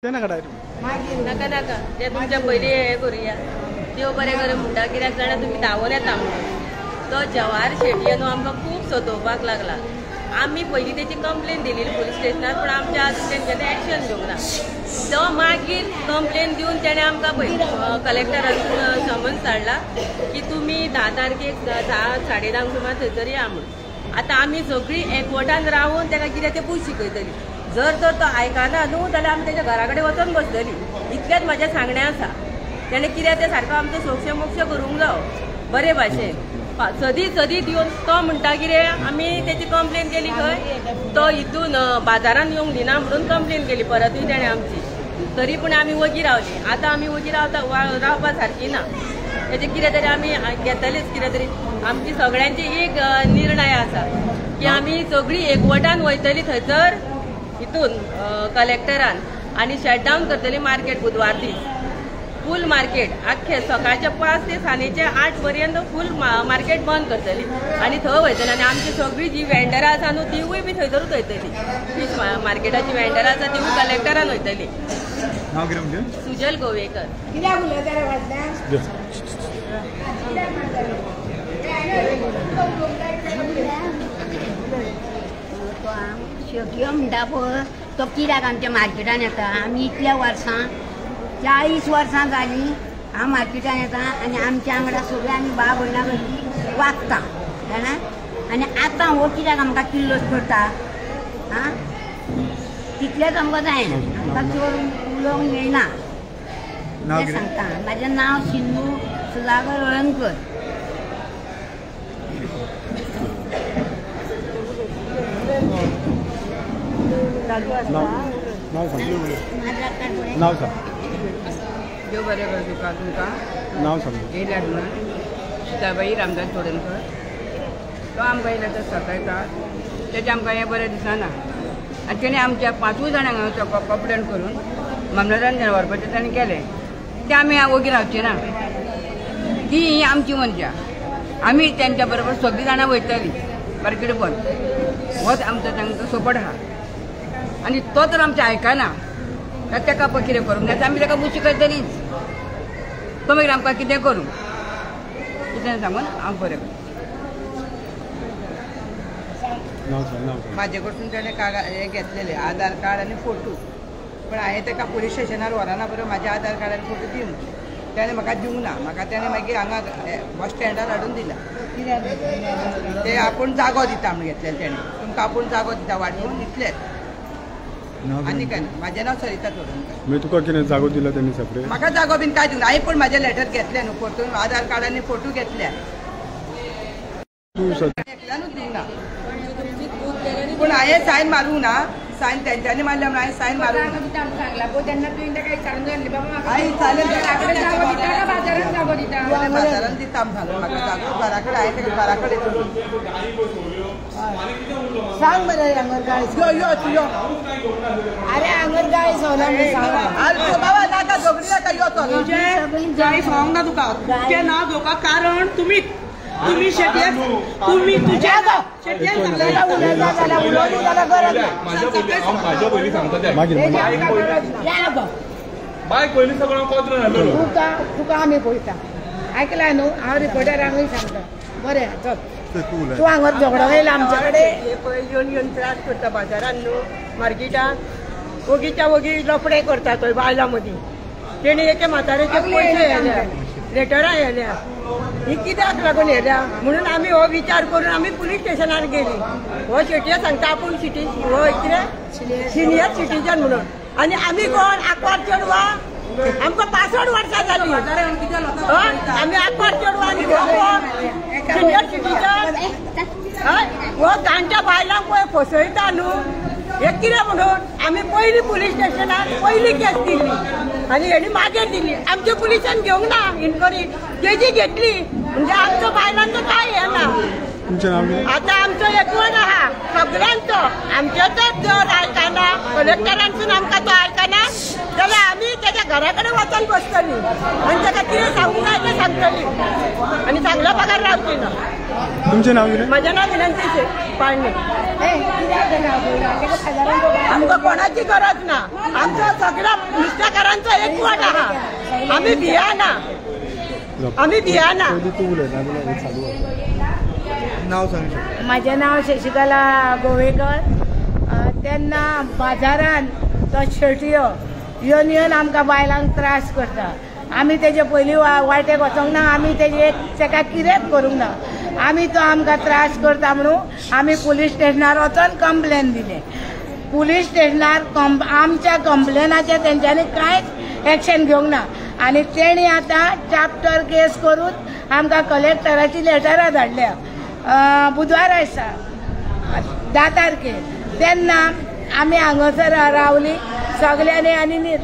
नाका नाका ते तुमच्या पयलीं हे करुया देव बरें करें म्हणटा कित्याक जाणा तुमी धांवून येता म्हणून तो जवाहर शेटये न्हू आमकां खूब सतोवपाक लागला। आमी पयलीं तेची कंप्लेन दिली पुलीस स्टेशनार पण आमच्या आजून तेंच्यांनी एक्शन घेवंक ना। तो मागीर कंप्लेन दिवन तेणें आमकां पळय कलेक्टरान समन्स धाडला की तुमी 10 तारखेक 10 साडे 10 सुमार थंयसर या म्हणून। आतां आमी सगळीं एकवटान रावन तेका कितें तें पूस शिकयतलीं। जर तर तो आयकना न्हू जाल्यार आमी तेच्या घरा कडेन वचून बसतलीं। इतलेंच म्हाजें सांगणें आसा। तेणें कितें तें सारको आमचो सोक्ष मोक्ष करूंक जायो बरे भाशेन। सदी सदी दिवन तो म्हणटा कितें आमी तेची कंप्लेन केली खंय तो हितून बाजारान येवंक दिना म्हणून कंप्लेन केली परतूय तेणें आमची। तरी पूण आमी वगी रावली। आतां आमी वगी रावपा सारकी ना। तेजें कितें तरी आमी घेतलीच कितें तरी। आमची सगळ्यांची एक निर्णय आसा की आमी सगळीं एकवटान वयतलीं थंयसर हितून कलेक्टरान आनी शटडावन करतली मार्केट बुधवार दीस फूल मार्केट आख्खे सकाळचे 5 ते सांजेचे 8 पर्यंत फूल मार्केट बंद करतली आनी थंय वयतली। आनी आमची सगळीं जी वेंडरां आसा न्हू तिवूय बी थंयसरूच वयतली। फीश मार्केटाची वेंडरां आसा तिवूय कलेक्टरान वयतली। सुजल गोवेकर। शेटयो म्हणटा पळय तो कित्याक आमच्या मार्केटान येता। आमी इतल्या वर्सां 40 वर्सां जालीं हांव मार्केटान येता आनी आमच्या वांगडा सगळीं आमी भाव भयणां कशी वागता जाणा। आनी आतां हो कित्याक आमकां किल्लोस करता आं तितलेंच आमकां जायना। आमकां चड उलोवंक येयना तें सांगता। म्हाजें नांव सिंधू सुदागर अळंकर। नाव सांग। देव बरें कर तुमकां नाव सांग। येयल्या म्हणून सीताबाई रामदास तोडणकर तो आमकां येयला तो सकाळचा तेजें आमकां हें बरें दिसना। आनी तेणें आमच्या 5 जाणांक हांगा कंप्लेन करून मामलेदारान व्हरपाचें ताणें केलें तें आमी वोगी रावचें ना। ती आमची मनशां आमी तेंच्या बरोबर सगळीं जाणां वयतलीं मार्केट बंद होच आमचो तांकां सपोर्ट आहा। आनी तो तर आमचें आयकना जाल्यार तेका पळय कितें करूंक जाय आमी तेका बुशी करतलींच। तो मागीर आमकां कितें करूं कितें सांगून हांव बरें करता। म्हाजे कडसून तेणें हें घेतलेलें आधार कार्ड आनी फोटो पण हांवें तेका पुलीस स्टेशनार व्हरना बरो म्हाजे आधार कार्ड आनी फोटो दी म्हणून तेणें म्हाका दिवंक ना। म्हाका तेणें मागीर हांगा बस स्टँडार हाडून दिला। ते आपूण जागो दिता म्हूण घेतलेलें तेणें तुमकां आपूण जागो दिता वाटून इतलेंच आनी काय ना। म्हाजें नांव सरिता तोडणकर। मागीर तुका कितें जागो दिला तेणी सेपरेट? म्हाका जागो बीन काय दिवना। हांवें पूण म्हाजें लेटर घेतलें न्हू फोटो आधार कार्ड आनी फोटो घेतल्या एकल्यानूच दिवना पूण हांवें सायन मारूंक ना। सायन तेंच्यांनी मारल्या म्हणून हांवें सायन मारूंक ना। सांगला पळय तेन्ना तुवें तेका विचारून जाल्ली बाबा बाजारान जागो दिता बाजारान दिता म्हूण सांगून म्हाका जागो घरा कडेन हांवें तेका घरा कडेन सांग मरे हांगर गाळी यो अरे हांगर गाळी सोना बाबा नाका झगडी नाका यो चल गाळी सांग ना तुका तें नांव घेवपाक कारण तुम्ही शेटये तुम्ही तुझ्या तुका आमी पळयता आयकलां न्हू हांव रिपोर्टरांकूय सांगता बरें चल तूं हांगर झगडो येयला आमच्या कडेन हे पळय येवन त्रास करता बाजारान न्हू मार्केटान वगीच्या वगी लफडे करता थंय बायलां मदीं। तेणी एके म्हातारेचे पयशे येयल्या लेटरां येयल्या ही कित्याक लागून येयल्या म्हणून आमी हो विचार करून आमी पुलीस स्टेशनार गेली। हो शेटये सांगता आपूण हो कितें सिनियर सिटीजन म्हणून आनी आमी कोण आंकवार चेडवां आमकां 65 वर्सां जालीं आमी आंकवार चेडवां आनी कोण सिनियर सिटीजन हो जाणट्या बायलांक पळय फसयता न्हू हे कितें म्हणून आमी पयलीं पुलीस स्टेशनार पयलीं केस दिल्ली आनी हेणी मागीर दिली। आमच्या पुलिसांन घेवंक ना इन्क्वायरी तेजी घेतली म्हणजे आमचो बायलांचो काय हे ना। आतां आमचो एकवट आहा सगळ्यांचो आमचो तर जर आयकना कलेक्टरांसून आमकां तो आयकना जाल्यार आमी तेच्या घरा कडेन वचून बसतलीं आनी ताका कितें सांगूंक जाय तें सांगतलीं आनी सांगल्या पगार रावची ना। तुमचें नांव कितें? म्हजें नांव विनंती पाळणे. आमकां कोणाची गरज ना. आमचो सगळ्या नुस्तेकारांचो एकवट आहा. आमी भियाना. आमी भियाना. नांव सांग. म्हजें नांव शशिकला गोवेकर. तेन्ना बाजारान तो शेटयो येवन येवन आमकां बायलांक त्रास करता. आमी तेजे पयलीं वाटेक वचोंक ना. आमी तेजे ताका कितेंच करूंक ना. आमी तो आमकां त्रास करता म्हणून आमी पुलीस स्टेशनार वचोन कंप्लेन दिले. पुलीस स्टेशनार आमच्या कंप्लेनाचेर तेंच्यांनी कांयच एक्शन घेवंक ना. आनी तेणी आतां चॅप्टर केस करून आमकां कलेक्टराची लेटरां धाडल्या बुधवार आसा 10 तारखेर. तेन्ना आमी हांगासर रावली सगल्यांनी आनी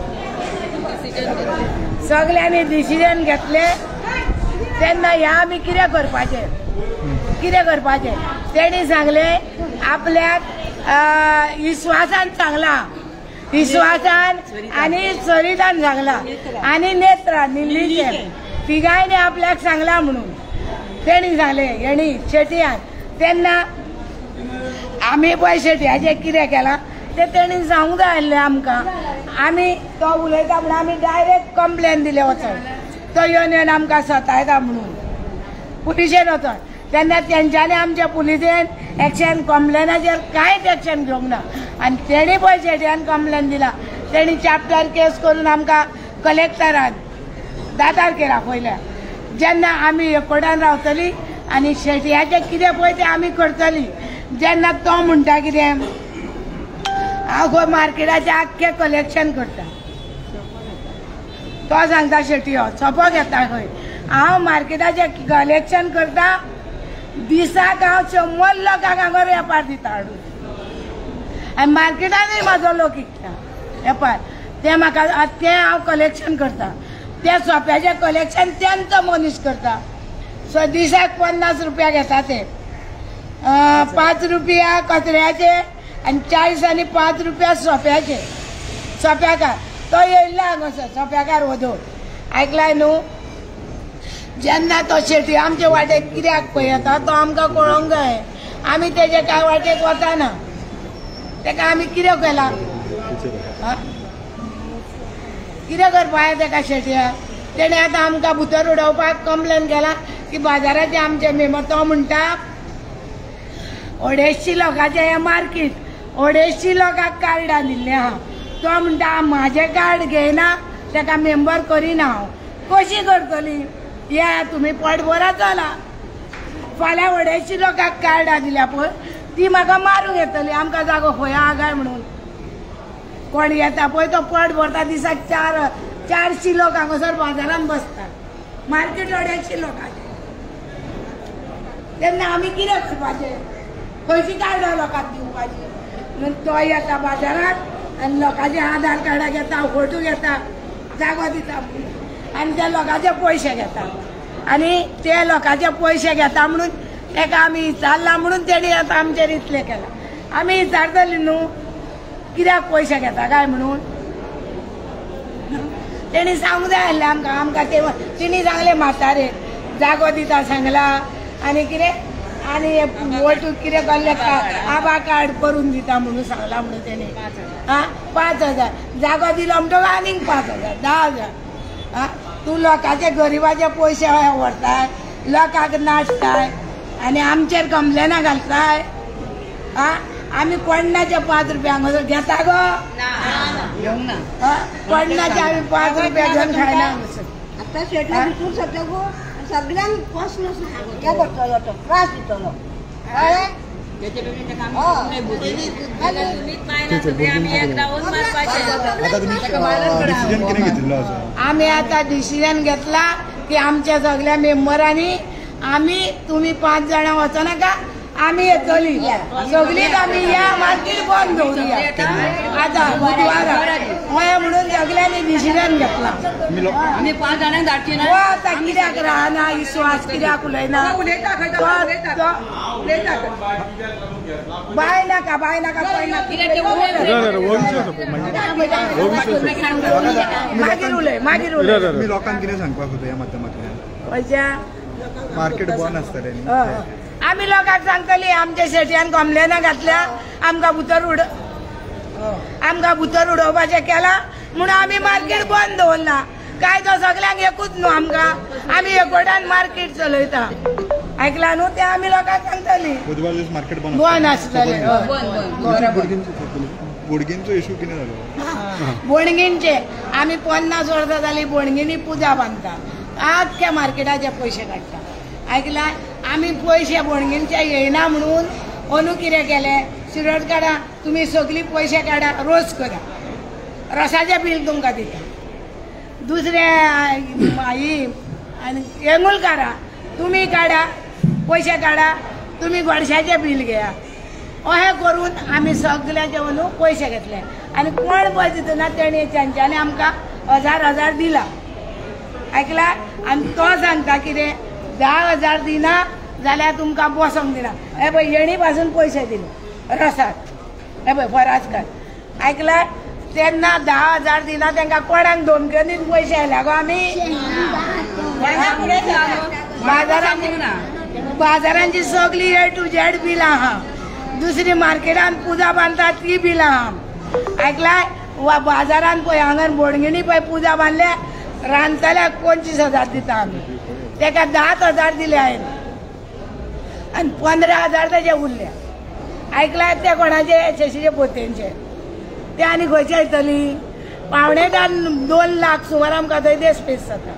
सगल्यांनी डिसिजन घेतले. तेन्ना ह्या आमी कितें करपाचें तेणी सांगले आपल्याक विश्वासान सांगला. विश्वासान आनी सरितान सांगला आनी नेत्रा निल्लीचे तिगायनी आपल्याक सांगला म्हणून तेणी सांगले हेणी शेटयान. तेन्ना आमी पळय शेटयाचें कितें केलां ते तेणी सांगूंक जाय आसलें आमकां. आमी तो उलयता म्हणून आमी डायरेक्ट कंप्लेन दिले वचोन. तो येवन येवन आमकां सतायता म्हणून पुलिशेन वचोन. तेन्ना तेंच्यांनी आमच्या पुलिशेन एक्शन कंप्लेनाचेर कांयच एक्शन घेवंक ना. आनी तेणी पळय शेटयान कंप्लेन दिला. तेणी चॅप्टर केस करून आमकां कलेक्टरान 10 तारखेर आपयल्या. जेन्ना आमी कोर्टान रावतली आनी शेटयाचें कितें पळय तें आमी करतली. जेन्ना तो म्हणटा कितें हांव खंय मार्केटाचें आख्खें कलेक्शन करता. तो सांगता शेटयो सोपो घेता खंय. हांव मार्केटाचें कलेक्शन करता. दिसाक हांव 100 लोकांक हांगा वेपार दिता हाडून. आनी मार्केटानूय म्हाजो लोक विकता वेपार. तें म्हाका तें हांव कलेक्शन करता. त्या सोप्याचें कलेक्शन तेंचो मनीस करता. सो दिसाक 50 रुपया घेता ते. 5 रुपया कचऱ्याचे आनी 40 आनी 5 रुपया सोप्याचे. सोप्याकार तो येयल्लो हांगासर सोप्याकार वदोळ. आयकलाय न्हू. जेन्ना तो शेटी आमचे वाटेक कित्याक पळय येता तो आमकां कळोंक जाय. आमी तेजे कांय वाटेक वचना. तेका आमी कितें केलां कितें करपा जाय तेका शेटयाक. तेणें आतां आमकां भितर उडोवपाक कंप्लेन केला की बाजाराचे आमचे मेंबर. तो म्हणटा 250 लोकांचें हें मार्केट 250 लोकांक कार्डां दिल्लें आहा. तो म्हणटा म्हाजें कार्ड घेयना तेका मेंबर करिना हांव. कशी करतली. या तुमी पोटभरा चला. फाल्यां 250 लोकांक कार्डां दिल्या पळय ती म्हाका मारूंक येतली. आमकां जागो खंय आहा काय म्हणून. कोण येता पळय तो पोट भरता दिसाक 400 लोक हांगासर बाजारान बसता. मार्केट 250 लोकांचें. तेन्ना आमी कितें करपाचें. खंयची कार्डां लोकांक दिवपाची. म्हणून तो येता बाजारात आनी लोकांचे आधार कार्डां घेता फोटो घेता जागो दिता आनी त्या लोकांचे पयशे घेता. आनी ते लोकांचे पयशे घेता म्हणून तेका आमी विचारला म्हणून तेणी आतां आमचेर इतलें केलां. आमी विचारतली न्हू कित्याक पयशे घेता काय म्हणून. तेणी सांगूंक जाय आसलें आमकां. आमकां तेणी सांगलें म्हातारे जागो दिता सांगला आनी कितें आनी वोट कितें कहलें आभा कार्ड करून दिता म्हणून सांगला म्हणून तेणी. 5,000 जागो दिलो म्हणटकच आनीक 5,000 10,000. तूं लोकांचे गरिबाचे पयशे व्हरताय लोकांक नाचताय आनी आमचेर कंप्लेनां घालताय. आमी कोण्णाचे 5 रुपया हांगासर घेता गो. कोण्णाचे आमी 5 रुपया घेवन खायना हांगासर. आतां शेटला भितूर सगळ्या गो सगळ्यांक प्रश्न हें करतलो तो त्रास दितलो. आमी आतां डिसिजन घेतला की आमच्या सगळ्या मेंबरांनी आमी तुमी 5 जाणां वचनाका. आमी येतली सगळीच आमी या मार्केट बंद दवरुया आतां बुधवारा हय म्हणून सगळ्यांनी डिसिजन घेतला. आमी 5 जाणांक धाडची ना. आतां कित्याक राहना विश्वास कित्याक उलयना. बाय नाका मागीर उलय. लोकांक कितें सांगपाक ह्या माध्यमांतल्यान. मार्केट बंद आसतलें न्ही हय. आमी लोकांक सांगतली आमच्या शेटयान कॉम्प्लेना घातल्या आमकां भितर उडोवपाचें केला म्हणून आमी मार्केट बंद दवरला. काय तो सगळ्यांक एकूच न्हू आमकां आमी एकवटान मार्केट चलयता. आयकला न्हू ते आमी लोकांक सांगतली बुधवार दीस मार्केट बंद बंद आसतलें. बोडगींचो इशू कितें जालो? बोडगींचे आमी 50 वर्सां जालीं बोडगिनी पुजा बांदता. आख्या मार्केटाचे पयशे काडटा. आयकला आमी पयशे बोडगींचे येयना म्हणून अंदू कितें केलें सिरट काडा तुमी सगळीं पयशे काडा रोस करा रोसाचें बील तुमकां दिता. दुसरें येंगूल काडा तुमी काडा पयशे काडा तुमी गोडशाचें बील घेया. अशें करून आमी सगळ्याचे अंदू पयशे घेतले आनी कोण पळय दितना तेणी तेंच्यांनी आमकां 1000 दिला. आयकला आनी तो सांगता कितें 10,000 दिना जाल्यार तुमकां बसोंक दिना. हे पळय येणी पासून पयशे दिले रसाक. हे पळय फराजकार आयकला तेन्ना 10,000 दिना तांकां कोणाक धमक्यो दीत पयशे आयल्या गो आमी बाजारांची सगळी A to Z बिलां आहा. दुसरी मार्केटान पुजा बांदता ती बिलां आहा. आयकलाय वा बाजारान पळय हांगा बोडगिणी पळय पुजा बांदल्या रांदतल्याक 25,000 दिता आमी. ताका 10,000 दिले हांवें आनी 15,000 ताचे उरले. आयकलाय ते कोणाचे शशीचे पोतेंचे ते आनी खंयचे येतली 1.5-2 लाख सुमार आमकां थंय ते स्पेस जाता.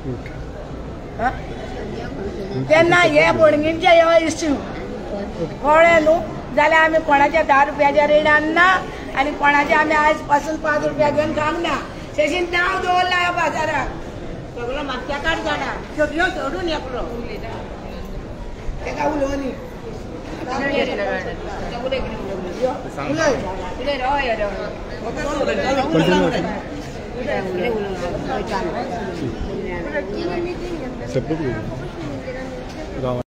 तेन्ना हे बोडगींचे हे इश्यू कळ्ळें न्हू जाल्यार आमी कोणाचे 10 रुपयाचे रेट आणना आनी कोणाचे आमी आयज पासून 5 रुपया घेवन खावंक ना. शशीन नांव दवरला ह्या बाजाराक सगळो मागच्या काड जाणा सगळ्यो सोडून एकलो तेका उलोवनी उलय